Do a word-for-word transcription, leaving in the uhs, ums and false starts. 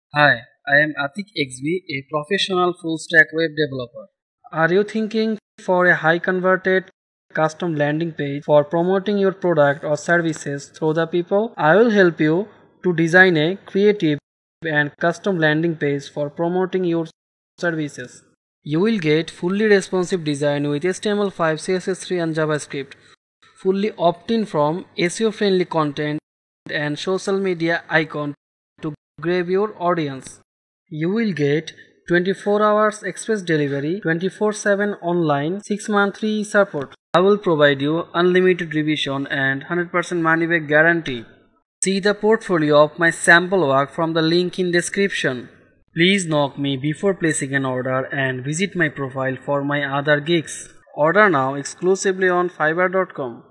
Hi, I am Atik X V, a professional full stack web developer. Are you thinking for a high converted custom landing page for promoting your product or services through the people? I will help you to design a creative and custom landing page for promoting your services. You will get fully responsive design with H T M L five, C S S three and JavaScript, fully opt-in from S E O friendly content and social media icon to grab your audience. You will get twenty-four hours express delivery, twenty-four seven online, six monthly support. I will provide you unlimited revision and one hundred percent money back guarantee. See the portfolio of my sample work from the link in description. Please knock me before placing an order and visit my profile for my other gigs. Order now exclusively on Fiverr dot com.